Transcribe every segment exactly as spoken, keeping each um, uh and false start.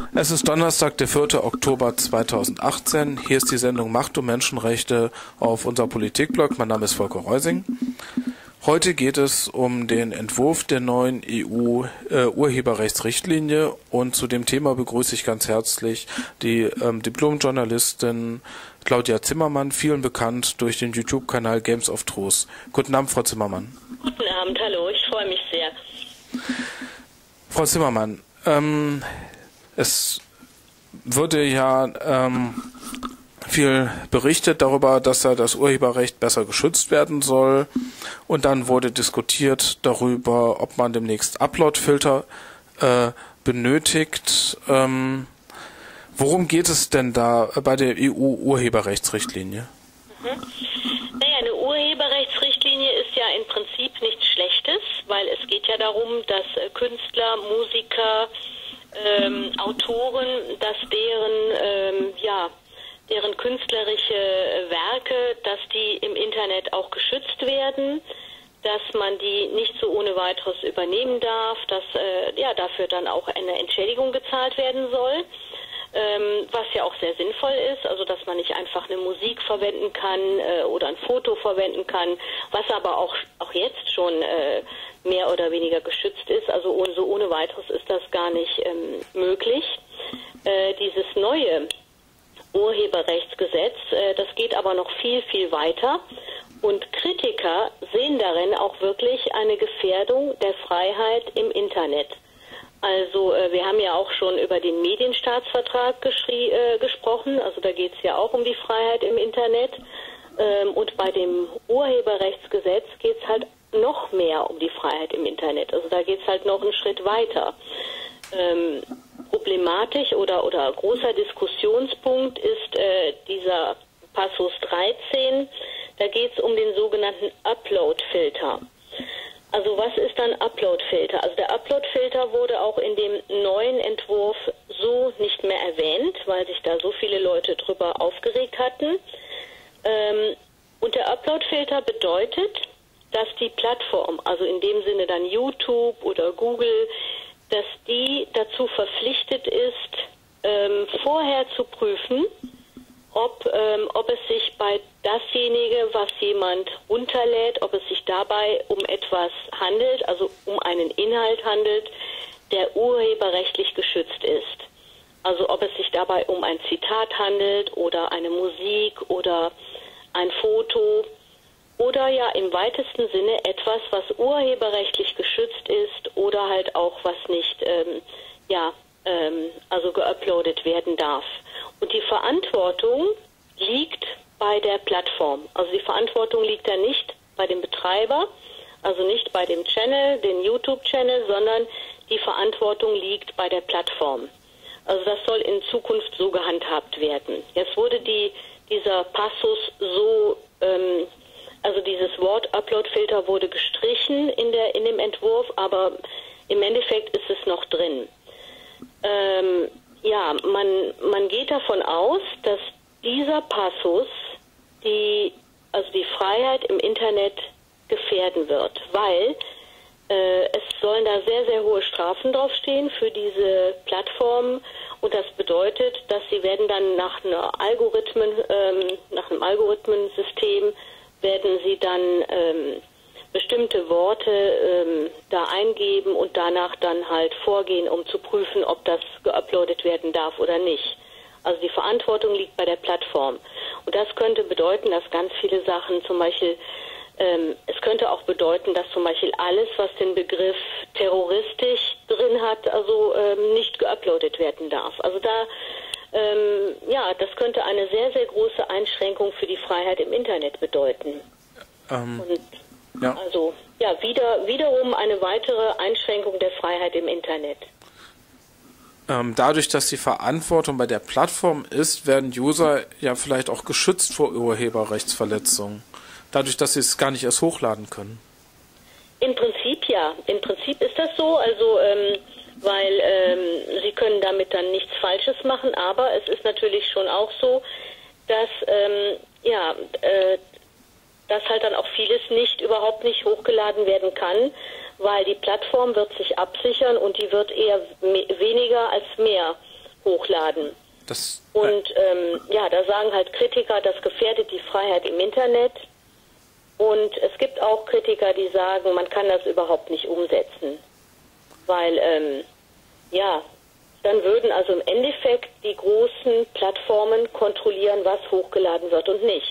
Es ist Donnerstag, der vierte Oktober zweitausendachtzehn. Hier ist die Sendung Macht und Menschenrechte auf unserem Politikblog. Mein Name ist Volker Reusing. Heute geht es um den Entwurf der neuen E U-Urheberrechtsrichtlinie und zu dem Thema begrüße ich ganz herzlich die ähm, Diplom-Journalistin Claudia Zimmermann, vielen bekannt durch den YouTube-Kanal Games of Truth. Guten Abend, Frau Zimmermann. Guten Abend, hallo, ich freue mich sehr. Frau Zimmermann, ähm, es wurde ja ähm, viel berichtet darüber, dass da das Urheberrecht besser geschützt werden soll. Und dann wurde diskutiert darüber, ob man demnächst Upload-Filter äh, benötigt. Ähm, worum geht es denn da bei der E U-Urheberrechtsrichtlinie? Mhm. Naja, eine Urheberrechtsrichtlinie ist ja im Prinzip nichts Schlechtes, weil es geht ja darum, dass äh, Künstler, Musiker, ähm, Autoren, dass deren, ähm, ja, deren künstlerische Werke, dass die im Internet auch geschützt werden, dass man die nicht so ohne weiteres übernehmen darf, dass äh, ja dafür dann auch eine Entschädigung gezahlt werden soll, ähm, was ja auch sehr sinnvoll ist, also dass man nicht einfach eine Musik verwenden kann äh, oder ein Foto verwenden kann, was aber auch auch jetzt schon äh, mehr oder weniger geschützt ist, also ohne, so ohne weiteres ist das gar nicht ähm, möglich. Äh, dieses neue Urheberrechtsgesetz, äh, das geht aber noch viel, viel weiter und Kritiker sehen darin auch wirklich eine Gefährdung der Freiheit im Internet. Also äh, wir haben ja auch schon über den Medienstaatsvertrag geschrie, äh, gesprochen, also da geht es ja auch um die Freiheit im Internet ähm, und bei dem Urheberrechtsgesetz geht es halt noch mehr um die Freiheit im Internet, also da geht es halt noch einen Schritt weiter. Ähm, Problematisch oder, oder großer Diskussionspunkt ist äh, dieser Passus dreizehn. Da geht es um den sogenannten Upload-Filter. Also was ist dann Upload-Filter? Also der Upload-Filter wurde auch in dem neuen Entwurf so nicht mehr erwähnt, weil sich da so viele Leute drüber aufgeregt hatten. Ähm, und der Upload-Filter bedeutet, dass die Plattform, also in dem Sinne dann YouTube oder Google, dass die dazu verpflichtet ist, ähm, vorher zu prüfen, ob, ähm, ob es sich bei dasjenige, was jemand runterlädt, ob es sich dabei um etwas handelt, also um einen Inhalt handelt, der urheberrechtlich geschützt ist. Also ob es sich dabei um ein Zitat handelt oder eine Musik oder ein Foto oder ja im weitesten Sinne etwas, was urheberrechtlich geschützt ist oder halt auch was nicht ähm, ja ähm, also geuploadet werden darf. Und die Verantwortung liegt bei der Plattform. Also die Verantwortung liegt da nicht bei dem Betreiber, also nicht bei dem Channel, den YouTube-Channel, sondern die Verantwortung liegt bei der Plattform. Also das soll in Zukunft so gehandhabt werden. Jetzt wurde die dieser Passus so ähm, Also dieses Wort Upload-Filter wurde gestrichen in der in dem Entwurf, aber im Endeffekt ist es noch drin. Ähm, ja, man man geht davon aus, dass dieser Passus die also die Freiheit im Internet gefährden wird, weil äh, es sollen da sehr sehr hohe Strafen draufstehen für diese Plattformen und das bedeutet, dass sie werden dann nach einer Algorithmen ähm, nach einem Algorithmensystem werden sie dann ähm, bestimmte Worte ähm, da eingeben und danach dann halt vorgehen, um zu prüfen, ob das geuploadet werden darf oder nicht. Also die Verantwortung liegt bei der Plattform. Und das könnte bedeuten, dass ganz viele Sachen zum Beispiel, ähm, es könnte auch bedeuten, dass zum Beispiel alles, was den Begriff terroristisch drin hat, also ähm, nicht geuploadet werden darf. Also da Ähm, ja, das könnte eine sehr, sehr große Einschränkung für die Freiheit im Internet bedeuten. Ähm, Und ja. Also ja, wieder, wiederum eine weitere Einschränkung der Freiheit im Internet. Ähm, dadurch, dass die Verantwortung bei der Plattform ist, werden User ja vielleicht auch geschützt vor Urheberrechtsverletzungen. Dadurch, dass sie es gar nicht erst hochladen können. Im Prinzip ja. Im Prinzip ist das so. Also ähm, weil ähm, sie können damit dann nichts Falsches machen, aber es ist natürlich schon auch so, dass ähm, ja, äh, dass halt dann auch vieles nicht, überhaupt nicht hochgeladen werden kann, weil die Plattform wird sich absichern und die wird eher me- weniger als mehr hochladen. Das, Und ähm, ja, da sagen halt Kritiker, das gefährdet die Freiheit im Internet. Und es gibt auch Kritiker, die sagen, man kann das überhaupt nicht umsetzen. Weil, ähm, ja, dann würden also im Endeffekt die großen Plattformen kontrollieren, was hochgeladen wird und nicht.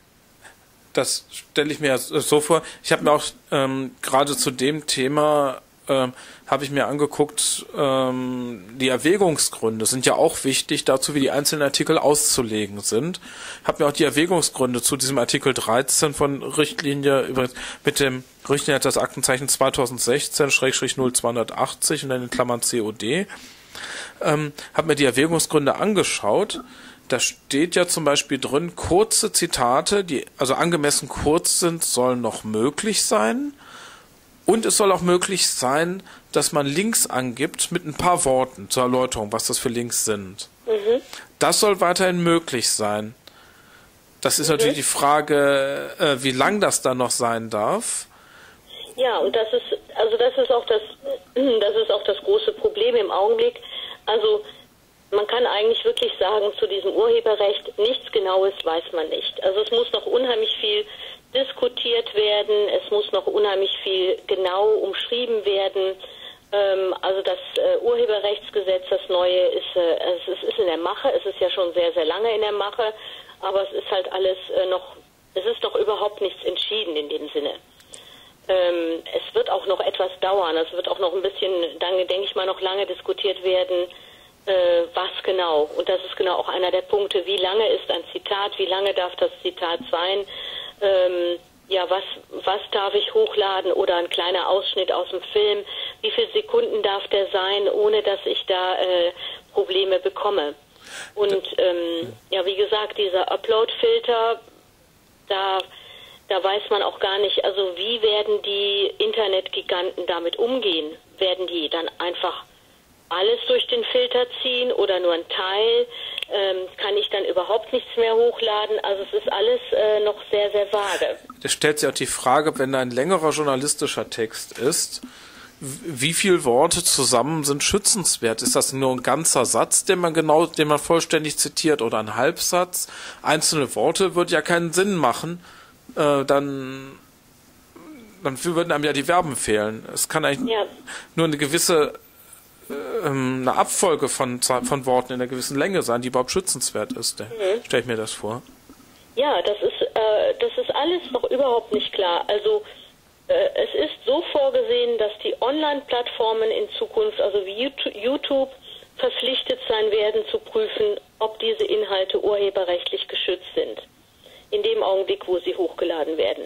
Das stelle ich mir so vor. Ich habe mir auch ähm, gerade zu dem Thema ähm, habe ich mir angeguckt, ähm, die Erwägungsgründe sind ja auch wichtig dazu, wie die einzelnen Artikel auszulegen sind. Habe mir auch die Erwägungsgründe zu diesem Artikel dreizehn von Richtlinie übrigens mit dem Richtlinie hat das Aktenzeichen zweitausendsechzehn null zweihundertachtzig und dann in Klammern C O D. Ähm, habe mir die Erwägungsgründe angeschaut. Da steht ja zum Beispiel drin, kurze Zitate, die also angemessen kurz sind, sollen noch möglich sein. Und es soll auch möglich sein, dass man Links angibt mit ein paar Worten zur Erläuterung, was das für Links sind. Mhm. Das soll weiterhin möglich sein. Das ist mhm. natürlich die Frage, äh, wie lang das dann noch sein darf. Ja, und das ist also das ist auch das das ist auch das große Problem im Augenblick. Also man kann eigentlich wirklich sagen, zu diesem Urheberrecht nichts Genaues weiß man nicht. Also es muss noch unheimlich viel diskutiert werden, es muss noch unheimlich viel genau umschrieben werden. Ähm, also das äh, Urheberrechtsgesetz, das neue, ist, äh, es ist in der Mache, es ist ja schon sehr, sehr lange in der Mache, aber es ist halt alles äh, noch, es ist noch überhaupt nichts entschieden in dem Sinne. Ähm, es wird auch noch etwas dauern, es wird auch noch ein bisschen, dann denke ich mal, noch lange diskutiert werden, äh, was genau. Und das ist genau auch einer der Punkte, wie lange ist ein Zitat, wie lange darf das Zitat sein, ähm, ja, was, was darf ich hochladen oder ein kleiner Ausschnitt aus dem Film, wie viele Sekunden darf der sein, ohne dass ich da äh, Probleme bekomme. Und ähm, ja, wie gesagt, dieser Upload-Filter, da, da weiß man auch gar nicht, also wie werden die Internetgiganten damit umgehen? Werden die dann einfach alles durch den Filter ziehen oder nur ein Teil? Ähm, kann ich dann überhaupt nichts mehr hochladen? Also es ist alles äh, noch sehr, sehr vage. Da stellt sich auch die Frage, wenn ein längerer journalistischer Text ist, wie viele Worte zusammen sind schützenswert? Ist das nur ein ganzer Satz, den man genau, den man vollständig zitiert, oder ein Halbsatz? Einzelne Worte würde ja keinen Sinn machen. Äh, dann, dann würden einem ja die Verben fehlen. Es kann eigentlich ja. nur eine gewisse eine Abfolge von, von Worten in einer gewissen Länge sein, die überhaupt schützenswert ist. Mhm. Stelle ich mir das vor. Ja, das ist, äh, das ist alles noch überhaupt nicht klar. Also äh, es ist so vorgesehen, dass die Online-Plattformen in Zukunft, also wie YouTube, verpflichtet sein werden zu prüfen, ob diese Inhalte urheberrechtlich geschützt sind. In dem Augenblick, wo sie hochgeladen werden.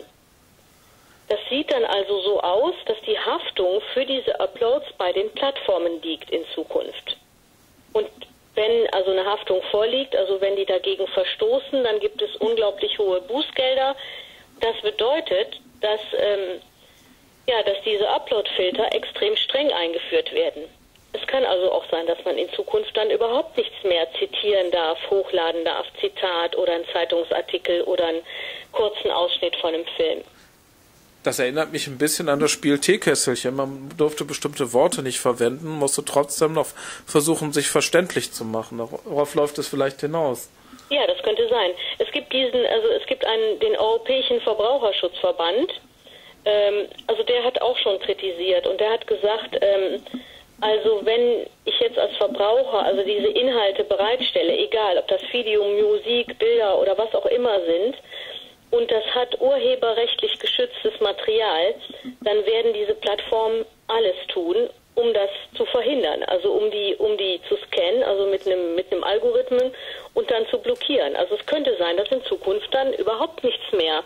Das sieht dann also so aus, dass die Haftung für diese Uploads bei den Plattformen liegt in Zukunft. Und wenn also eine Haftung vorliegt, also wenn die dagegen verstoßen, dann gibt es unglaublich hohe Bußgelder. Das bedeutet, dass, ähm, ja, dass diese Upload-Filter extrem streng eingeführt werden. Es kann also auch sein, dass man in Zukunft dann überhaupt nichts mehr zitieren darf, hochladen darf, Zitat oder einen Zeitungsartikel oder einen kurzen Ausschnitt von einem Film. Das erinnert mich ein bisschen an das Spiel Teekesselchen. Man durfte bestimmte Worte nicht verwenden, musste trotzdem noch versuchen, sich verständlich zu machen. Darauf läuft es vielleicht hinaus. Ja, das könnte sein. Es gibt diesen, also es gibt einen, den Europäischen Verbraucherschutzverband. Ähm, also der hat auch schon kritisiert und der hat gesagt, ähm, also wenn ich jetzt als Verbraucher also diese Inhalte bereitstelle, egal ob das Video, Musik, Bilder oder was auch immer sind, und das hat urheberrechtlich geschütztes Material, dann werden diese Plattformen alles tun, um das zu verhindern, also um die um die zu scannen, also mit einem mit einem Algorithmen und dann zu blockieren. Also es könnte sein, dass in Zukunft dann überhaupt nichts mehr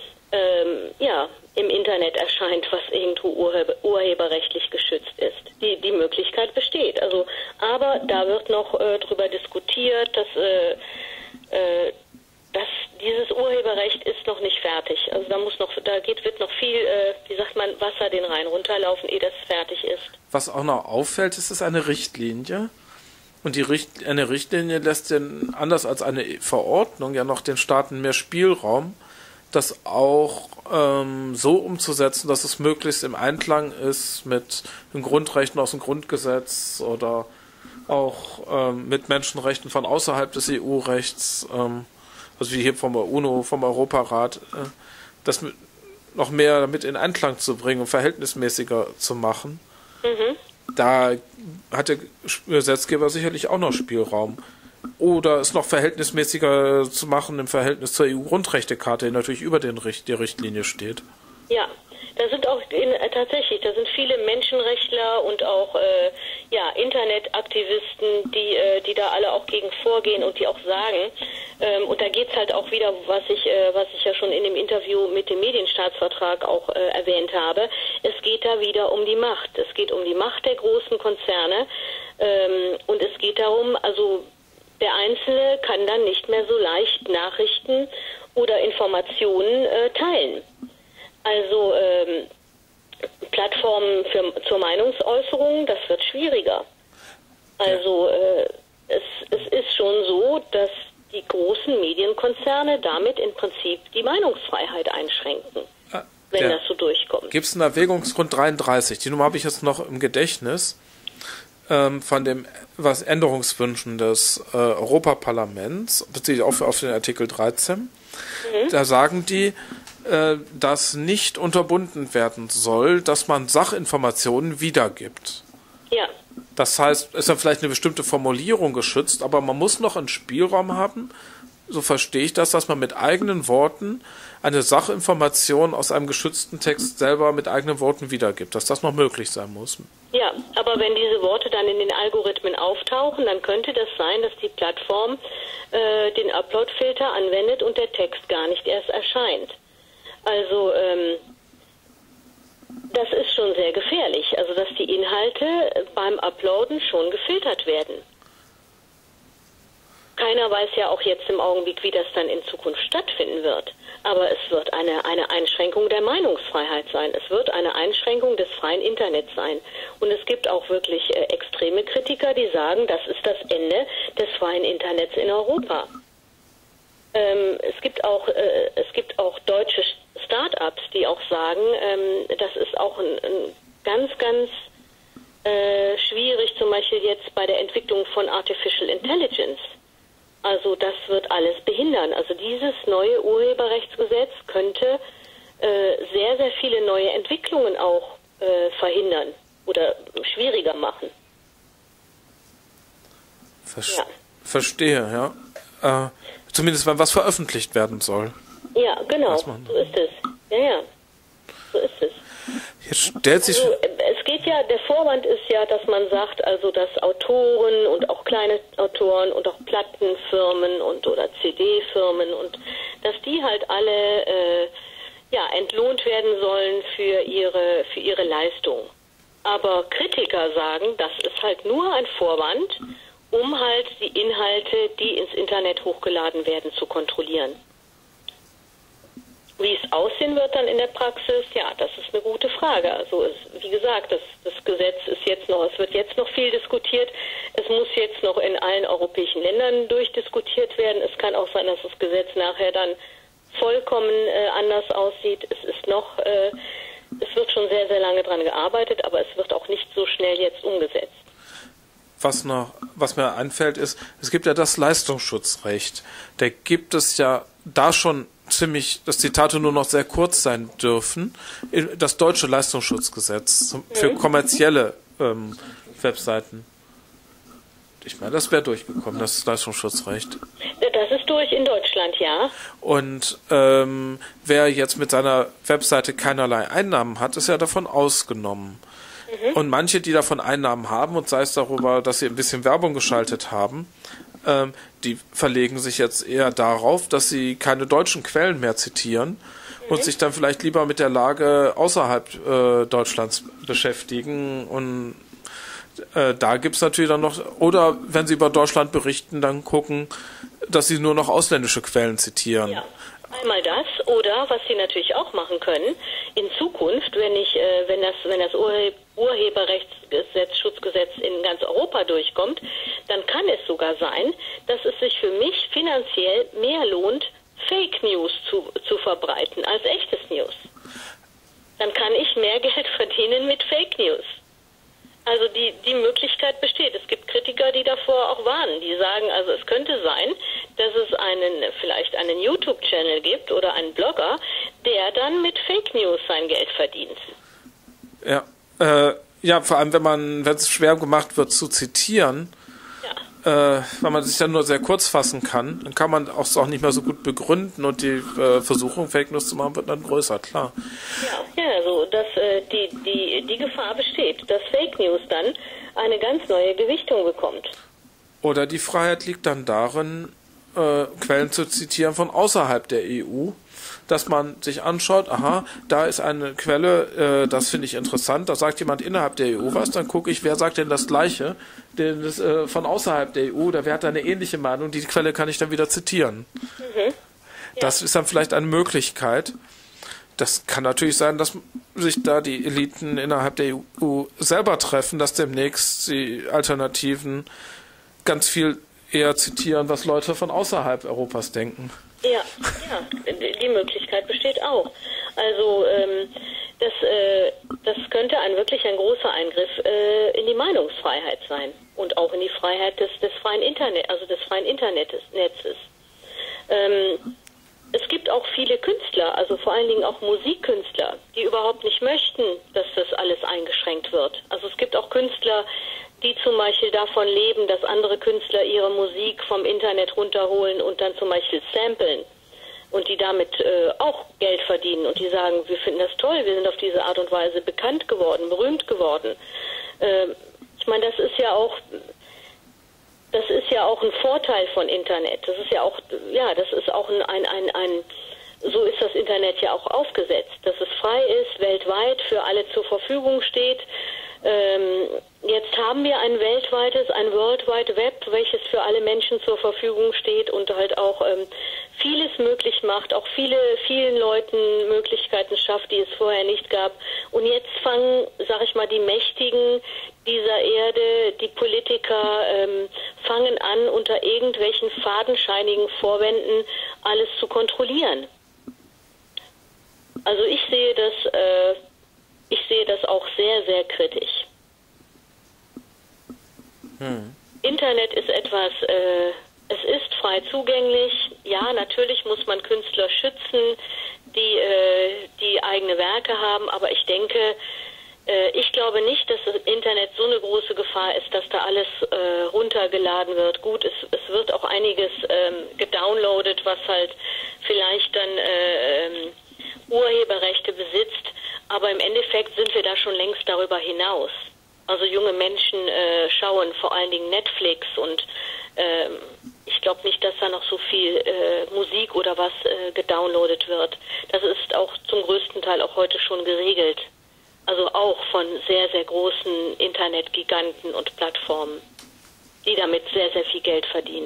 ähm, ja, im Internet erscheint, was irgendwo urheber, urheberrechtlich geschützt ist. Die die Möglichkeit besteht. Also, aber da wird noch äh, drüber diskutiert, dass äh, äh, Das, dieses Urheberrecht ist noch nicht fertig. Also da muss noch, da geht, wird noch viel, äh, wie sagt man, Wasser den Rhein runterlaufen, ehe das fertig ist. Was auch noch auffällt, ist es eine Richtlinie. Und die Richt, eine Richtlinie lässt den, anders als eine Verordnung, ja noch den Staaten mehr Spielraum, das auch ähm, so umzusetzen, dass es möglichst im Einklang ist mit den Grundrechten aus dem Grundgesetz oder auch ähm, mit Menschenrechten von außerhalb des E U-Rechts, ähm, also wie hier vom UNO, vom Europarat, äh, das mit, noch mehr damit in Einklang zu bringen und verhältnismäßiger zu machen. Mhm. Da hat der Gesetzgeber sicherlich auch noch Spielraum. Oder es noch verhältnismäßiger zu machen im Verhältnis zur E U-Grundrechtecharta, die natürlich über den Richt- der Richtlinie steht. Ja, da sind auch in, äh, tatsächlich, da sind viele Menschenrechtler und auch äh, ja, Internetaktivisten, die, äh, die da alle auch gegen vorgehen und die auch sagen, ähm, und da geht's halt auch wieder, was ich, äh, was ich ja schon in dem Interview mit dem Medienstaatsvertrag auch äh, erwähnt habe, es geht da wieder um die Macht. Es geht um die Macht der großen Konzerne ähm, und es geht darum, also der Einzelne kann dann nicht mehr so leicht Nachrichten oder Informationen äh, teilen. Also ähm, Plattformen für, zur Meinungsäußerung, das wird schwieriger. Also äh, es, es ist schon so, dass die großen Medienkonzerne damit im Prinzip die Meinungsfreiheit einschränken, ah, wenn das so durchkommt. Gibt es einen Erwägungsgrund dreiunddreißig? Die Nummer habe ich jetzt noch im Gedächtnis. Ähm, von dem was Änderungswünschen des äh, Europaparlaments, beziehe ich auch auf den Artikel dreizehn. Mhm. Da sagen die, äh, dass nicht unterbunden werden soll, dass man Sachinformationen wiedergibt. Ja. Das heißt, ist dann vielleicht eine bestimmte Formulierung geschützt, aber man muss noch einen Spielraum haben, so verstehe ich das, dass man mit eigenen Worten eine Sachinformation aus einem geschützten Text selber mit eigenen Worten wiedergibt, dass das noch möglich sein muss. Ja, aber wenn diese Worte dann in den Algorithmen auftauchen, dann könnte das sein, dass die Plattform äh, den Upload-Filter anwendet und der Text gar nicht erst erscheint. Also ähm, das ist schon sehr gefährlich, also dass die Inhalte beim Uploaden schon gefiltert werden. Keiner weiß ja auch jetzt im Augenblick, wie das dann in Zukunft stattfinden wird. Aber es wird eine, eine Einschränkung der Meinungsfreiheit sein. Es wird eine Einschränkung des freien Internets sein. Und es gibt auch wirklich äh, extreme Kritiker, die sagen, das ist das Ende des freien Internets in Europa. Ähm, es gibt auch, äh, es gibt auch deutsche Start-ups, die auch sagen, ähm, das ist auch ein, ein ganz, ganz äh, schwierig, zum Beispiel jetzt bei der Entwicklung von Artificial Intelligence. Also das wird alles behindern. Also dieses neue Urheberrechtsgesetz könnte äh, sehr, sehr viele neue Entwicklungen auch äh, verhindern oder schwieriger machen. Ver- ja. Verstehe, ja. Äh, zumindest wenn was veröffentlicht werden soll. Ja, genau. So ist es. Ja, ja. So ist es. Jetzt stellt sich... Also, es geht ja, der Vorwand ist ja, dass man sagt, also dass Autoren und auch kleine Autoren und auch Plattenfirmen und oder C D-Firmen und dass die halt alle äh, ja entlohnt werden sollen für ihre für ihre Leistung. Aber Kritiker sagen, das ist halt nur ein Vorwand, um halt die Inhalte, die ins Internet hochgeladen werden, zu kontrollieren. Wie es aussehen wird dann in der Praxis, ja, das ist eine gute Frage. Also es, wie gesagt, das, das Gesetz ist jetzt noch, es wird jetzt noch viel diskutiert. Es muss jetzt noch in allen europäischen Ländern durchdiskutiert werden. Es kann auch sein, dass das Gesetz nachher dann vollkommen äh, anders aussieht. Es ist noch, äh, es wird schon sehr, sehr lange dran gearbeitet, aber es wird auch nicht so schnell jetzt umgesetzt. Was noch, was mir einfällt, ist, es gibt ja das Leistungsschutzrecht. Da gibt es ja da schon ziemlich, dass Zitate nur noch sehr kurz sein dürfen. Das deutsche Leistungsschutzgesetz für kommerzielle ähm, Webseiten. Ich meine, das wäre durchgekommen, das Leistungsschutzrecht. Das ist durch in Deutschland, ja. Und ähm, wer jetzt mit seiner Webseite keinerlei Einnahmen hat, ist ja davon ausgenommen. Mhm. Und manche, die davon Einnahmen haben, und sei es darüber, dass sie ein bisschen Werbung geschaltet haben, ähm, die verlegen sich jetzt eher darauf, dass sie keine deutschen Quellen mehr zitieren mhm. und sich dann vielleicht lieber mit der Lage außerhalb äh, Deutschlands beschäftigen. Und äh, da gibt es natürlich dann noch, oder wenn sie über Deutschland berichten, dann gucken, dass sie nur noch ausländische Quellen zitieren. Ja. Einmal das, oder was Sie natürlich auch machen können, in Zukunft, wenn ich, äh, wenn das, wenn das Urhe- Urheberrechtsgesetz, Schutzgesetz in ganz Europa durchkommt, dann kann es sogar sein, dass es sich für mich finanziell mehr lohnt, Fake News zu, zu verbreiten als echtes News. Dann kann ich mehr Geld verdienen mit Fake News. Also die, die Möglichkeit besteht. Es gibt Kritiker, die davor auch warnen. Die sagen, also es könnte sein, dass es einen, vielleicht einen YouTube-Channel gibt oder einen Blogger, der dann mit Fake News sein Geld verdient. Ja, äh, ja, vor allem, wenn man, wenn es schwer gemacht wird zu zitieren, ja. äh, weil man sich dann nur sehr kurz fassen kann, dann kann man auch, auch nicht mehr so gut begründen und die äh, Versuchung, Fake News zu machen, wird dann größer, klar. Ja, ja, also dass äh, die, die, die Gefahr besteht, dass Fake News dann eine ganz neue Gewichtung bekommt. Oder die Freiheit liegt dann darin, äh, Quellen zu zitieren von außerhalb der E U, dass man sich anschaut, aha, da ist eine Quelle, äh, das finde ich interessant, da sagt jemand innerhalb der E U was, dann gucke ich, wer sagt denn das Gleiche, denn das, äh, von außerhalb der E U, oder wer hat da eine ähnliche Meinung, die Quelle kann ich dann wieder zitieren. Mhm. Ja. Das ist dann vielleicht eine Möglichkeit. Das kann natürlich sein, dass sich da die Eliten innerhalb der E U selber treffen, dass demnächst die Alternativen ganz viel eher zitieren, was Leute von außerhalb Europas denken. Ja, ja, die Möglichkeit besteht auch. Also ähm, das, äh, das könnte ein wirklich ein großer Eingriff äh, in die Meinungsfreiheit sein und auch in die Freiheit des, des freien Internet, also des freien Internets, Netzes. Ähm, es gibt auch viele Künstler, also vor allen Dingen auch Musikkünstler, die überhaupt nicht möchten, dass das alles eingeschränkt wird. Also es gibt auch Künstler, die zum Beispiel davon leben, dass andere Künstler ihre Musik vom Internet runterholen und dann zum Beispiel samplen und die damit äh, auch Geld verdienen und die sagen, wir finden das toll, wir sind auf diese Art und Weise bekannt geworden, berühmt geworden. Äh, ich meine, das ist ja auch, das ist ja auch ein Vorteil von Internet. Das ist ja auch, ja, das ist auch ein, ein, ein, ein so ist das Internet ja auch aufgesetzt, dass es frei ist, weltweit für alle zur Verfügung steht. Ähm, jetzt haben wir ein weltweites, ein World Wide Web, welches für alle Menschen zur Verfügung steht und halt auch ähm, vieles möglich macht, auch viele, vielen Leuten Möglichkeiten schafft, die es vorher nicht gab. Und jetzt fangen, sag ich mal, die Mächtigen dieser Erde, die Politiker, ähm, fangen an, unter irgendwelchen fadenscheinigen Vorwänden alles zu kontrollieren. Also ich sehe das, äh, ich sehe das auch sehr, sehr kritisch. Hm. Internet ist etwas, äh, es ist frei zugänglich. Ja, natürlich muss man Künstler schützen, die, äh, die eigene Werke haben, aber ich denke, äh, ich glaube nicht, dass das Internet so eine große Gefahr ist, dass da alles äh, runtergeladen wird. Gut, es, es wird auch einiges ähm, gedownloadet, was halt vielleicht dann äh, ähm, Urheberrechte besitzt, aber im Endeffekt sind wir da schon längst darüber hinaus. Also junge Menschen äh, schauen vor allen Dingen Netflix und äh, ich glaube nicht, dass da noch so viel äh, Musik oder was äh, gedownloadet wird. Das ist auch zum größten Teil auch heute schon geregelt. Also auch von sehr, sehr großen Internetgiganten und Plattformen, die damit sehr, sehr viel Geld verdienen.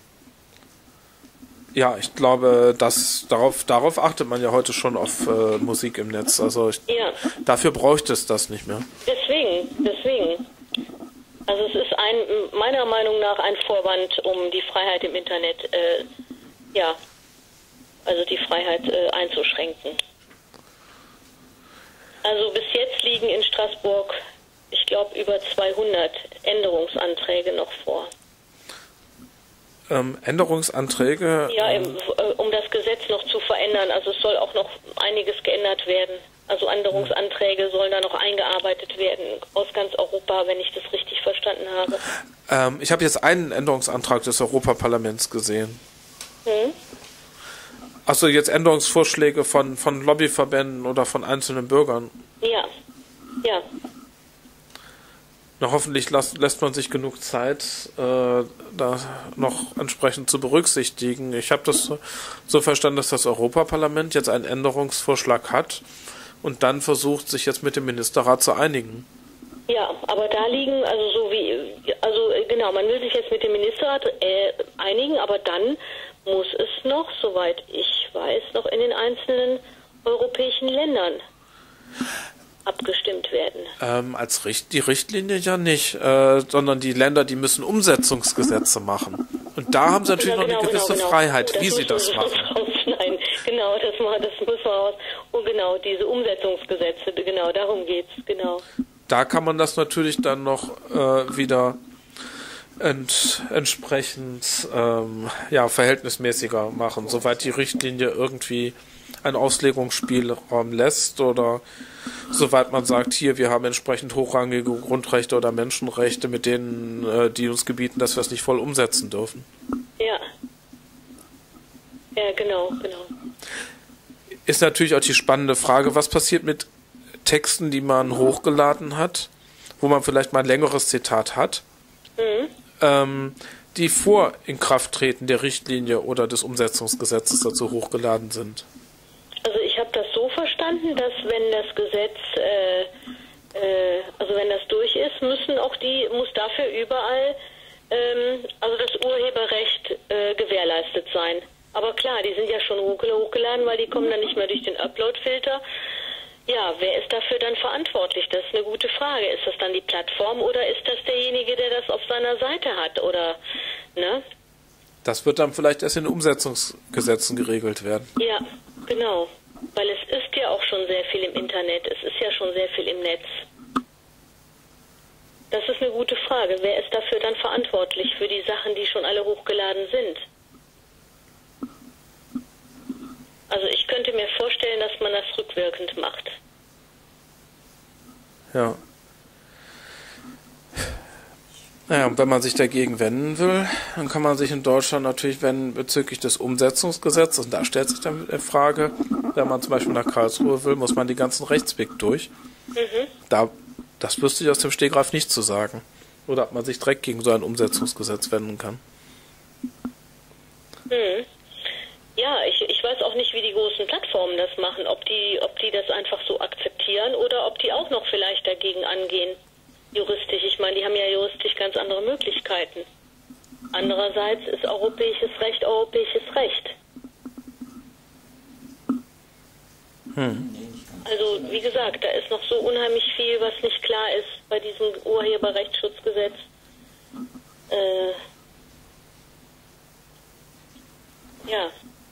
Ja, ich glaube, dass darauf, darauf achtet man ja heute schon auf äh, Musik im Netz. Also ich, ja. Dafür bräuchte es das nicht mehr. Deswegen, deswegen. Also es ist ein, meiner Meinung nach ein Vorwand, um die Freiheit im Internet, äh, ja, also die Freiheit äh, einzuschränken. Also bis jetzt liegen in Straßburg, ich glaube, über zweihundert Änderungsanträge noch vor. Ähm, Änderungsanträge? Ja, ähm, um das Gesetz noch zu verändern. Also es soll auch noch einiges geändert werden. Also Änderungsanträge sollen da noch eingearbeitet werden aus ganz Europa, wenn ich das richtig verstanden habe. Ähm, ich habe jetzt einen Änderungsantrag des Europaparlaments gesehen. Hm? Achso, jetzt Änderungsvorschläge von, von Lobbyverbänden oder von einzelnen Bürgern. Ja, ja. Na, hoffentlich las, lässt man sich genug Zeit, äh, da noch entsprechend zu berücksichtigen. Ich habe das so, so verstanden, dass das Europaparlament jetzt einen Änderungsvorschlag hat und dann versucht, sich jetzt mit dem Ministerrat zu einigen. Ja, aber da liegen, also so wie, also genau, man will sich jetzt mit dem Ministerrat äh, einigen, aber dann muss es noch, soweit ich weiß, noch in den einzelnen europäischen Ländern abgestimmt werden. Ähm, als Richt die Richtlinie ja nicht, äh, sondern die Länder, die müssen Umsetzungsgesetze machen. Und da haben sie natürlich ja, genau, noch eine gewisse genau, genau. Freiheit, das wie sie das machen. Nein, genau, das, das müssen wir raus. Und genau, diese Umsetzungsgesetze, genau, darum geht's, genau. da kann man das natürlich dann noch äh, wieder ent, entsprechend ähm, ja, verhältnismäßiger machen, soweit die Richtlinie irgendwie einen Auslegungsspielraum lässt oder soweit man sagt, hier, wir haben entsprechend hochrangige Grundrechte oder Menschenrechte, mit denen, äh, die uns gebieten, dass wir es nicht voll umsetzen dürfen. Ja. Ja, genau, genau. Ist natürlich auch die spannende Frage, was passiert mit Texten, die man hochgeladen hat, wo man vielleicht mal ein längeres Zitat hat, mhm. ähm, die vor Inkrafttreten der Richtlinie oder des Umsetzungsgesetzes dazu hochgeladen sind. Also ich habe das so verstanden, dass wenn das Gesetz, äh, äh, also wenn das durch ist, müssen auch die, muss dafür überall, ähm, also das Urheberrecht äh, gewährleistet sein. Aber klar, die sind ja schon hochgeladen, weil die kommen dann nicht mehr durch den Upload-Filter. Ja, wer ist dafür dann verantwortlich? Das ist eine gute Frage. Ist das dann die Plattform oder ist das derjenige, der das auf seiner Seite hat? Oder, ne? Das wird dann vielleicht erst in den Umsetzungsgesetzen geregelt werden. Ja, genau. Weil es ist ja auch schon sehr viel im Internet. Es ist ja schon sehr viel im Netz. Das ist eine gute Frage. Wer ist dafür dann verantwortlich für die Sachen, die schon alle hochgeladen sind? Also ich könnte mir vorstellen, dass man das rückwirkend macht. Ja. Naja, und wenn man sich dagegen wenden will, dann kann man sich in Deutschland natürlich wenden bezüglich des Umsetzungsgesetzes. Und da stellt sich dann die Frage, wenn man zum Beispiel nach Karlsruhe will, muss man die ganzen Rechtsweg durch. Mhm. Da, das wüsste ich aus dem Stegreif nicht zu sagen. Oder ob man sich direkt gegen so ein Umsetzungsgesetz wenden kann. Mhm. Ja, ich, ich weiß auch nicht, wie die großen Plattformen das machen, ob die, ob die das einfach so akzeptieren oder ob die auch noch vielleicht dagegen angehen, juristisch. Ich meine, die haben ja juristisch ganz andere Möglichkeiten. Andererseits ist europäisches Recht europäisches Recht. Hm. Also, wie gesagt, da ist noch so unheimlich viel, was nicht klar ist bei diesem Urheberrechtsschutzgesetz. Äh, ja.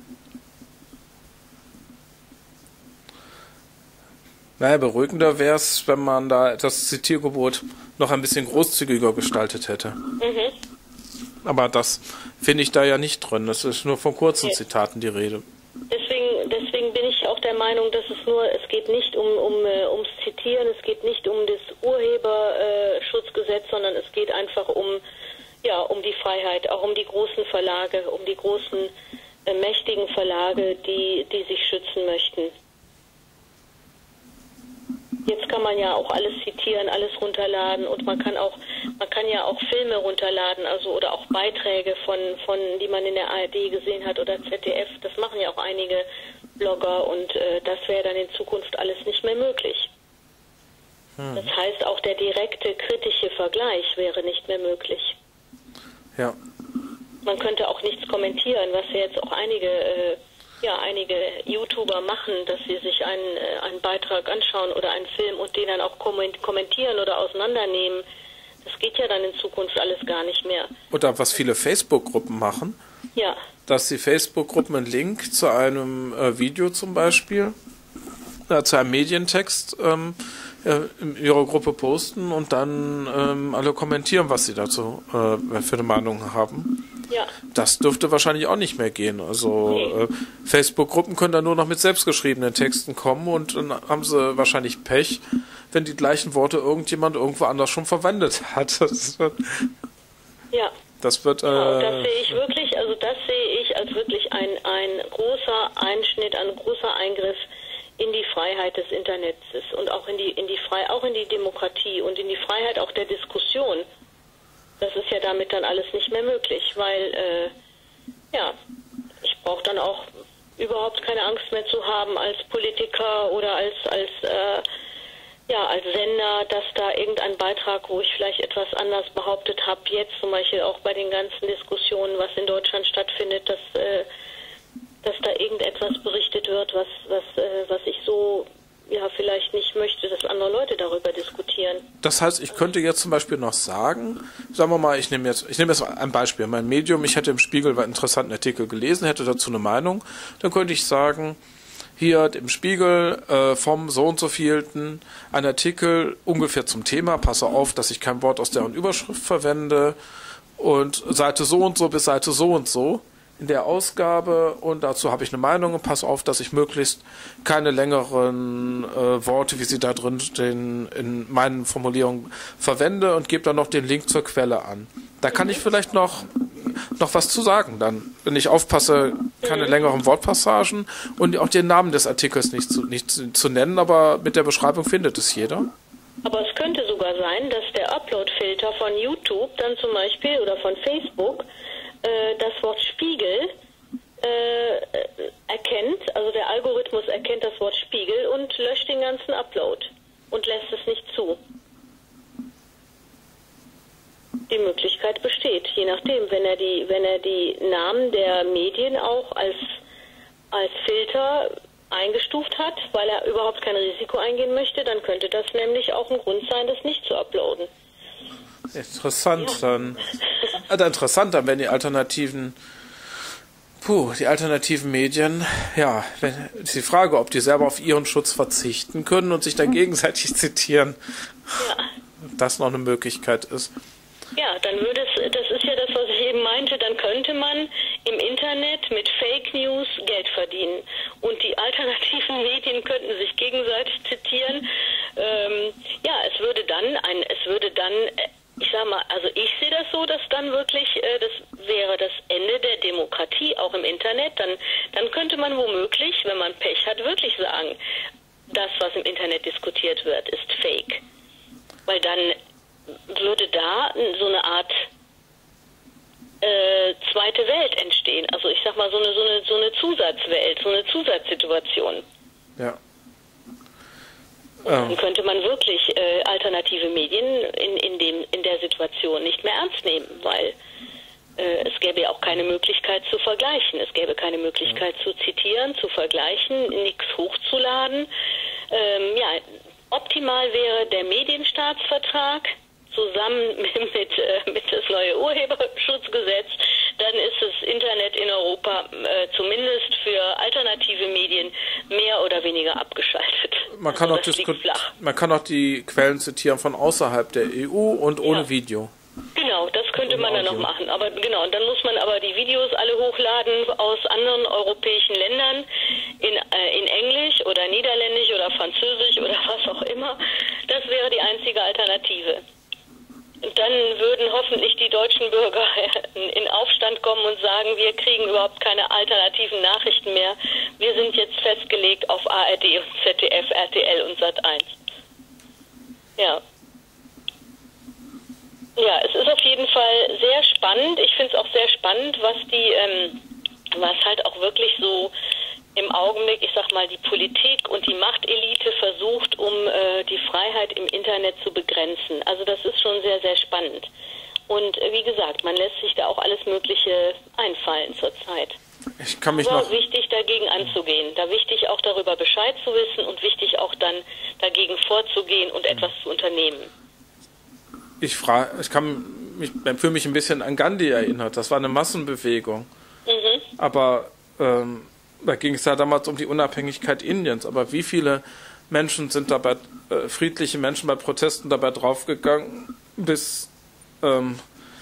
Naja, beruhigender wäre es, wenn man da das Zitiergebot noch ein bisschen großzügiger gestaltet hätte. Mhm. Aber das finde ich da ja nicht drin. Das ist nur von kurzen okay. Zitaten die Rede. Deswegen, deswegen bin ich auch der Meinung, dass es nur, es geht nicht um, um äh, ums Zitieren, es geht nicht um das Urheberschutzgesetz, sondern es geht einfach um, ja, um die Freiheit, auch um die großen Verlage, um die großen äh, mächtigen Verlage, die, die sich schützen möchten. Jetzt kann man ja auch alles zitieren, alles runterladen und man kann auch, man kann ja auch Filme runterladen, also oder auch Beiträge von, von, die man in der A R D gesehen hat oder Z D F. Das machen ja auch einige Blogger und äh, das wäre dann in Zukunft alles nicht mehr möglich. Hm. Das heißt, auch der direkte kritische Vergleich wäre nicht mehr möglich. Ja. Man könnte auch nichts kommentieren, was ja jetzt auch einige äh, ja, einige YouTuber machen, dass sie sich einen, äh, einen Beitrag anschauen oder einen Film und den dann auch kommentieren oder auseinandernehmen. Das geht ja dann in Zukunft alles gar nicht mehr. Oder was viele Facebook-Gruppen machen, ja. dass die Facebook-Gruppen einen Link zu einem äh, Video zum Beispiel, äh, zu einem Medientext ähm, äh, in ihrer Gruppe posten und dann ähm, alle kommentieren, was sie dazu äh, für eine Meinung haben. Ja. Das dürfte wahrscheinlich auch nicht mehr gehen. Also nee. äh, Facebook-Gruppen können dann nur noch mit selbstgeschriebenen Texten kommen und dann haben sie wahrscheinlich Pech, wenn die gleichen Worte irgendjemand irgendwo anders schon verwendet hat. Das wird, ja. Das wird. Äh, genau, das sehe ich wirklich, also das sehe ich als wirklich ein, ein großer Einschnitt, ein großer Eingriff in die Freiheit des Internets und auch in die, in die Frei, auch in die Demokratie und in die Freiheit auch der Diskussion. Das ist ja damit dann alles nicht mehr möglich, weil, äh, ja, ich brauche dann auch überhaupt keine Angst mehr zu haben als Politiker oder als, als, äh, ja, als Sender, dass da irgendein Beitrag, wo ich vielleicht etwas anders behauptet habe, jetzt zum Beispiel auch bei den ganzen Diskussionen, was in Deutschland stattfindet, dass, äh, dass da irgendetwas berichtet wird, was, was, äh, was ich so ja vielleicht nicht möchte, dass andere Leute darüber diskutieren. Das heißt, ich könnte jetzt zum Beispiel noch sagen, sagen wir mal, ich nehme jetzt, ich nehme jetzt ein Beispiel, mein Medium, ich hätte im Spiegel einen interessanten Artikel gelesen, hätte dazu eine Meinung, dann könnte ich sagen, hier im Spiegel äh, vom so und so vielten ein Artikel ungefähr zum Thema, passe auf, dass ich kein Wort aus deren Überschrift verwende und Seite so und so bis Seite so und so in der Ausgabe und dazu habe ich eine Meinung und passe auf, dass ich möglichst keine längeren äh, Worte, wie sie da drin stehen, in meinen Formulierungen verwende und gebe dann noch den Link zur Quelle an. Da kann ich vielleicht noch noch was zu sagen dann, wenn ich aufpasse, keine längeren Wortpassagen und auch den Namen des Artikels nicht zu, nicht zu, zu nennen, aber mit der Beschreibung findet es jeder. Aber es könnte sogar sein, dass der Upload-Filter von YouTube dann zum Beispiel oder von Facebook äh, das Wort Spiegel äh, erkennt, also der Algorithmus erkennt das Wort Spiegel und löscht den ganzen Upload und lässt es nicht zu. Die Möglichkeit besteht, je nachdem, wenn er die, wenn er die Namen der Medien auch als, als Filter eingestuft hat, weil er überhaupt kein Risiko eingehen möchte, dann könnte das nämlich auch ein Grund sein, das nicht zu uploaden. Interessant, Ja. dann. Also interessant, dann wenn die alternativen, puh, die alternativen Medien, ja, wenn, ist die Frage, ob die selber auf ihren Schutz verzichten können und sich dann gegenseitig zitieren, Ja. ob das noch eine Möglichkeit ist. Ja, dann würde es, das ist ja das, was ich eben meinte, dann könnte man im Internet mit Fake News Geld verdienen. Und die alternativen Medien könnten sich gegenseitig zitieren. Ähm, ja, es würde dann ein, es würde dann, ich sag mal, also ich sehe das so, dass dann wirklich, äh, das wäre das Ende der Demokratie auch im Internet. Dann, dann könnte man womöglich, wenn man Pech hat, wirklich sagen, das, was im Internet diskutiert wird, ist Fake. Weil dann würde da so eine Art äh, zweite Welt entstehen. Also ich sag mal so eine so eine so eine Zusatzwelt, so eine Zusatzsituation. Ja. Dann könnte man wirklich äh, alternative Medien in in dem in der Situation nicht mehr ernst nehmen, weil äh, es gäbe ja auch keine Möglichkeit zu vergleichen. Es gäbe keine Möglichkeit zu zitieren, zu vergleichen, nichts hochzuladen. Ähm, ja, optimal wäre der Medienstaatsvertrag zusammen mit, mit, äh, mit das neue Urheberschutzgesetz, dann ist das Internet in Europa äh, zumindest für alternative Medien mehr oder weniger abgeschaltet. Man kann, also auch diskut- man kann auch die Quellen zitieren von außerhalb der E U und ohne Ja. Video. Genau, das könnte Und man dann noch Audio. machen. Aber genau, und dann muss man aber die Videos alle hochladen aus anderen europäischen Ländern in, äh, in Englisch oder Niederländisch oder Französisch oder was auch immer. Das wäre die einzige Alternative. Und dann würden hoffentlich die deutschen Bürger in Aufstand kommen und sagen, wir kriegen überhaupt keine alternativen Nachrichten mehr. Wir sind jetzt festgelegt auf A R D und Z D F, R T L und Sat eins. Ja. Ja, es ist auf jeden Fall sehr spannend. Ich finde es auch sehr spannend, was die, ähm, was halt auch wirklich so im Augenblick, ich sag mal, die Politik und die Machtelite versucht, um äh, die Freiheit im Internet zu begrenzen. Also das ist schon sehr, sehr spannend. Und äh, wie gesagt, man lässt sich da auch alles Mögliche einfallen zurzeit. Ich kann mich Aber noch... wichtig dagegen anzugehen, da wichtig auch darüber Bescheid zu wissen und wichtig auch dann dagegen vorzugehen und etwas zu unternehmen. Ich frage, ich kann mich, fühle mich ein bisschen an Gandhi erinnert. Das war eine Massenbewegung. Mhm. Aber ähm, da ging es ja damals um die Unabhängigkeit Indiens. Aber wie viele Menschen sind dabei, äh, friedliche Menschen bei Protesten dabei draufgegangen, bis ähm,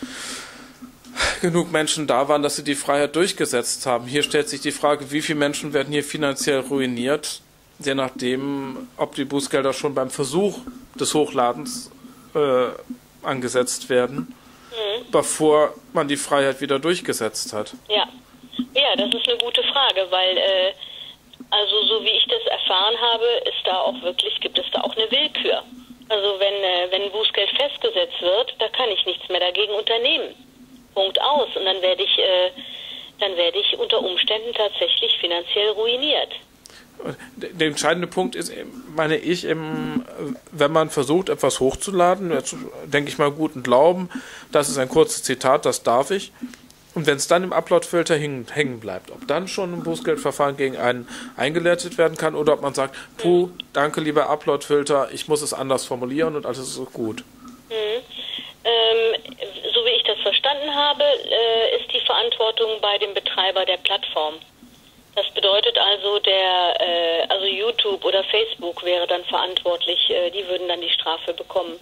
genug Menschen da waren, dass sie die Freiheit durchgesetzt haben. Hier stellt sich die Frage, wie viele Menschen werden hier finanziell ruiniert, je nachdem, ob die Bußgelder schon beim Versuch des Hochladens äh, angesetzt werden, mhm. bevor man die Freiheit wieder durchgesetzt hat. Ja, ja, das ist eine gute Frage, weil äh, also so wie ich das erfahren habe, ist da auch wirklich, gibt es da auch eine Willkür. Also wenn äh, wenn Bußgeld festgesetzt wird, da kann ich nichts mehr dagegen unternehmen. Punkt aus. Und dann werde ich äh, dann werde ich unter Umständen tatsächlich finanziell ruiniert. Der entscheidende Punkt ist, meine ich, im, wenn man versucht, etwas hochzuladen, jetzt denke ich mal guten Glauben, das ist ein kurzes Zitat, das darf ich. Und wenn es dann im Upload-Filter hängen bleibt, ob dann schon ein Bußgeldverfahren gegen einen eingeleitet werden kann oder ob man sagt, puh, danke lieber Upload-Filter, ich muss es anders formulieren und alles ist gut. Mhm. Ähm, so wie ich das verstanden habe, äh, ist die Verantwortung bei dem Betreiber der Plattform. Das bedeutet also, der, äh, also YouTube oder Facebook wäre dann verantwortlich, äh, die würden dann die Strafe bekommen.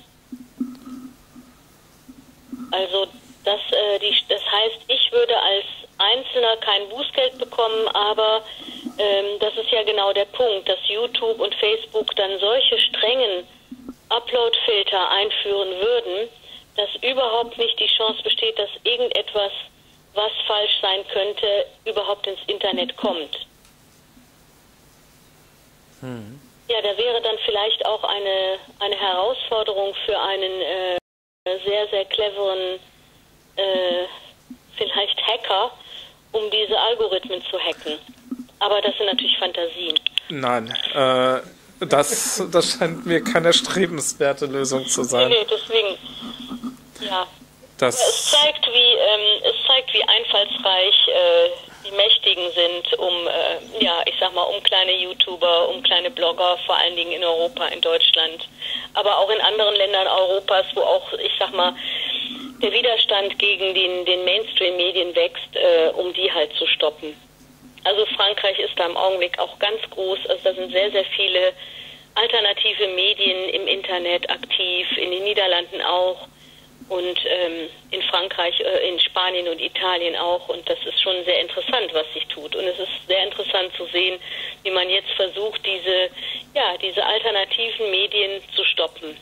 Also das, äh, die, das heißt, ich würde als Einzelner kein Bußgeld bekommen, aber ähm, das ist ja genau der Punkt, dass YouTube und Facebook dann solche strengen Upload-Filter einführen würden, dass überhaupt nicht die Chance besteht, dass irgendetwas, was falsch sein könnte, überhaupt ins Internet kommt. Hm. Ja, da wäre dann vielleicht auch eine, eine Herausforderung für einen äh, sehr, sehr cleveren äh, vielleicht Hacker, um diese Algorithmen zu hacken. Aber das sind natürlich Fantasien. Nein, äh, das, das scheint mir keine erstrebenswerte Lösung zu sein. Nee, nee, deswegen, ja. Das es zeigt, wie, ähm, es zeigt, wie einfallsreich äh, die Mächtigen sind, um, äh, ja, ich sag mal, um kleine YouTuber, um kleine Blogger, vor allen Dingen in Europa, in Deutschland, aber auch in anderen Ländern Europas, wo auch, ich sag mal, der Widerstand gegen den, den Mainstream-Medien wächst, äh, um die halt zu stoppen. Also Frankreich ist da im Augenblick auch ganz groß, also da sind sehr, sehr viele alternative Medien im Internet aktiv, in den Niederlanden auch. Und ähm, in Frankreich, äh, in Spanien und Italien auch. Und das ist schon sehr interessant, was sich tut. Und es ist sehr interessant zu sehen, wie man jetzt versucht, diese, ja, diese alternativen Medien zu stoppen.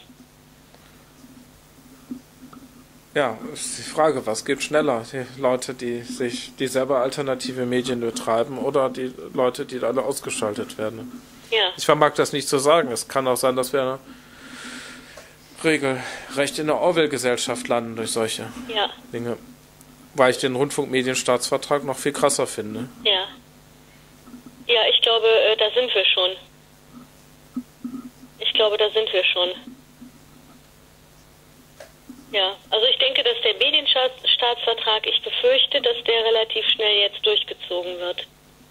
Ja, ist die Frage, was geht schneller? Die Leute, die sich, die selber alternative Medien betreiben oder die Leute, die alle ausgeschaltet werden? Ja. Ich vermag das nicht zu sagen. Es kann auch sein, dass wir eine regelrecht in der Orwell-Gesellschaft landen durch solche ja. Dinge. Weil ich den Rundfunkmedienstaatsvertrag noch viel krasser finde. Ja. Ja, ich glaube, da sind wir schon. Ich glaube, da sind wir schon. Ja, also ich denke, dass der Medienstaatsvertrag, ich befürchte, dass der relativ schnell jetzt durchgezogen wird.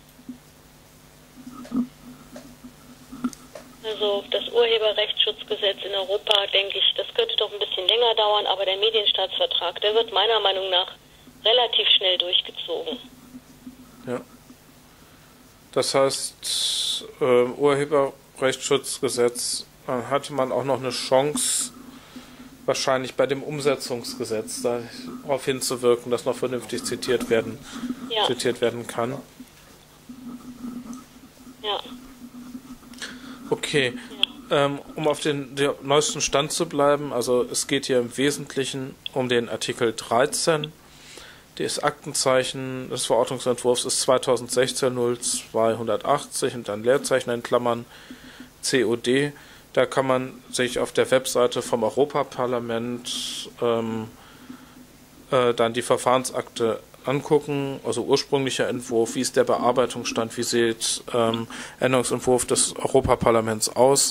Also das Urheberrechtsschutzgesetz in Europa, denke ich, das könnte doch ein bisschen länger dauern, aber der Medienstaatsvertrag, der wird meiner Meinung nach relativ schnell durchgezogen. Ja. Das heißt, äh, Urheberrechtsschutzgesetz, dann hatte man auch noch eine Chance, wahrscheinlich bei dem Umsetzungsgesetz darauf hinzuwirken, dass noch vernünftig zitiert werden, ja. zitiert werden kann. Ja. Okay, ja. ähm, um auf den, den neuesten Stand zu bleiben, also es geht hier im Wesentlichen um den Artikel dreizehn. Das Aktenzeichen des Verordnungsentwurfs ist zweitausendsechzehn null zweihundertachtzig und dann Leerzeichen in Klammern C O D. Da kann man sich auf der Webseite vom Europaparlament ähm, äh, dann die Verfahrensakte angucken, also ursprünglicher Entwurf, wie ist der Bearbeitungsstand, wie sieht ähm, Änderungsentwurf des Europaparlaments aus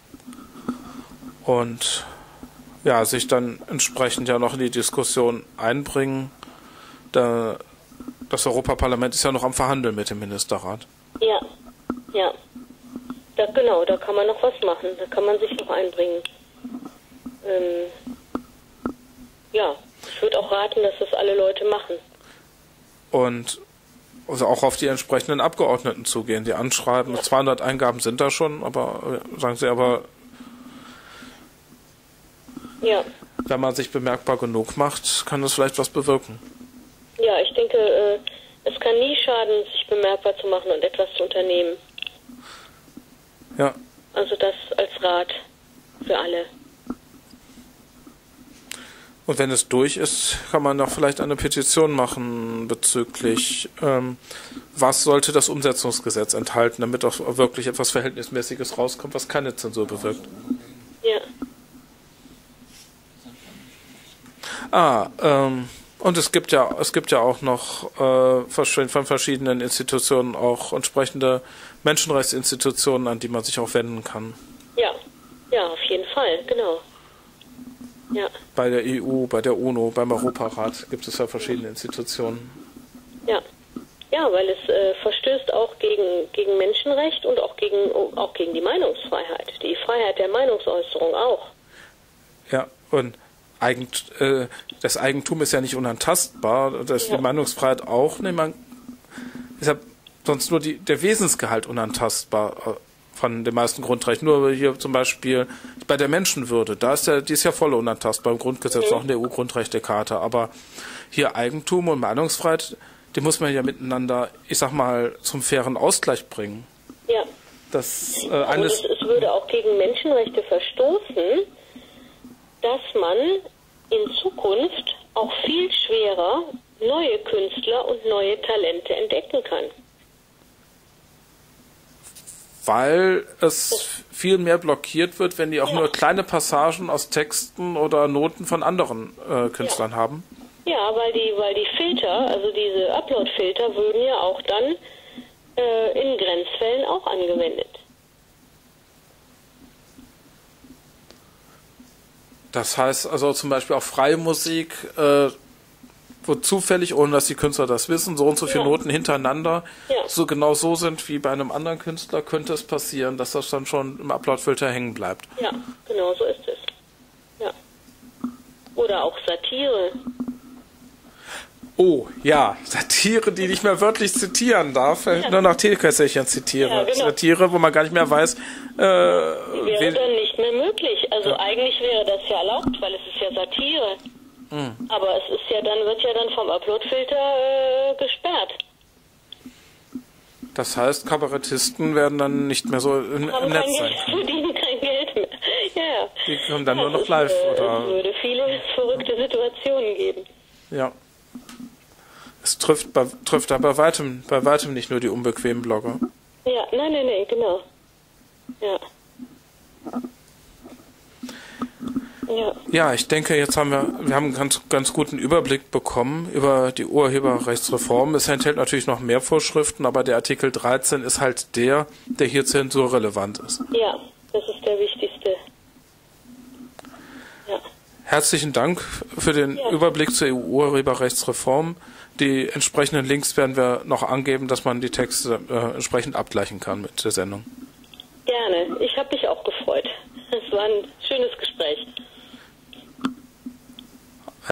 und ja, sich dann entsprechend ja noch in die Diskussion einbringen. Da, das Europaparlament ist ja noch am Verhandeln mit dem Ministerrat. Ja, ja. Da, genau, da kann man noch was machen, da kann man sich noch einbringen. Ähm, ja, ich würde auch raten, dass das alle Leute machen. Und also auch auf die entsprechenden Abgeordneten zugehen, die anschreiben. Ja. zweihundert Eingaben sind da schon, aber sagen Sie aber, ja. wenn man sich bemerkbar genug macht, kann das vielleicht was bewirken. Ja, ich denke, äh, es kann nie schaden, sich bemerkbar zu machen und etwas zu unternehmen. Ja. Also das als Rat für alle. Und wenn es durch ist, kann man doch vielleicht eine Petition machen bezüglich, ähm, was sollte das Umsetzungsgesetz enthalten, damit auch wirklich etwas Verhältnismäßiges rauskommt, was keine Zensur bewirkt. Ja. Ah, ähm, und es gibt ja, es gibt ja auch noch äh, von verschiedenen Institutionen auch entsprechende Menschenrechtsinstitutionen, an die man sich auch wenden kann. Ja, ja, auf jeden Fall, genau. Ja. Bei der E U, bei der UNO, beim Europarat gibt es ja verschiedene Institutionen. Ja, ja, weil es äh, verstößt auch gegen, gegen Menschenrecht und auch gegen, auch gegen die Meinungsfreiheit, die Freiheit der Meinungsäußerung auch. Ja, und Eigent, äh, das Eigentum ist ja nicht unantastbar, das ja. die Meinungsfreiheit auch. Nee, man, deshalb sonst nur die, der Wesensgehalt unantastbar äh, von den meisten Grundrechten. Nur hier zum Beispiel bei der Menschenwürde, da ist ja, die ist ja voll unantastbar im Grundgesetz, mhm. auch in der E U-Grundrechtecharta. Aber hier Eigentum und Meinungsfreiheit, die muss man ja miteinander, ich sag mal, zum fairen Ausgleich bringen. Ja. Das, äh, und es, es würde auch gegen Menschenrechte verstoßen, dass man in Zukunft auch viel schwerer neue Künstler und neue Talente entdecken kann. Weil es viel mehr blockiert wird, wenn die auch ja. nur kleine Passagen aus Texten oder Noten von anderen äh, Künstlern ja. haben. Ja, weil die, weil die Filter, also diese Upload-Filter, würden ja auch dann äh, in Grenzfällen auch angewendet. Das heißt also zum Beispiel auch freie Musik, äh, wo zufällig, ohne dass die Künstler das wissen, so und so viele ja. Noten hintereinander ja. so genau so sind wie bei einem anderen Künstler, könnte es passieren, dass das dann schon im Upload-Filter hängen bleibt. Ja, genau so ist es. Ja. Oder auch Satire. Oh, ja, Satire, die nicht mehr wörtlich zitieren darf, ja. nur nach Teekesselchen zitiere. Ja, genau. Satire, wo man gar nicht mehr weiß. Äh, die wäre dann nicht mehr möglich. Also ja. eigentlich wäre das ja erlaubt, weil es ist ja Satire. Hm. Aber es ist ja dann, wird ja dann vom Uploadfilter äh, gesperrt. Das heißt, Kabarettisten werden dann nicht mehr so im, im Netz sein. Die verdienen kein Geld mehr. Ja. Die kommen dann das nur noch live. Ist, oder? Es würde viele verrückte Situationen geben. Ja. Es trifft, bei, trifft aber bei weitem, bei weitem nicht nur die unbequemen Blogger. Ja, nein, nein, nein, genau. Ja. Ja. Ja, ich denke, jetzt haben wir, wir haben einen ganz, ganz guten Überblick bekommen über die Urheberrechtsreform. Es enthält natürlich noch mehr Vorschriften, aber der Artikel dreizehn ist halt der, der hier zensurrelevant ist. Ja, das ist der wichtigste. Ja. Herzlichen Dank für den ja. Überblick zur E U-Urheberrechtsreform. Die entsprechenden Links werden wir noch angeben, dass man die Texte äh, entsprechend abgleichen kann mit der Sendung. Gerne. Ich habe mich auch gefreut. Es war ein schönes Gespräch.